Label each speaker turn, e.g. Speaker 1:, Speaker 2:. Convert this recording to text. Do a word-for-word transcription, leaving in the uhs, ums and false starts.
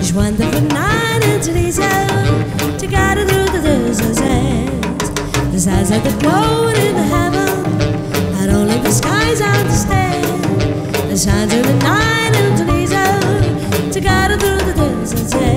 Speaker 1: Each wonderful night into these hills, together through the deserts. The stars that glowing in the heaven, not only the skies understand. The shine through the night into these hills, together through the deserts.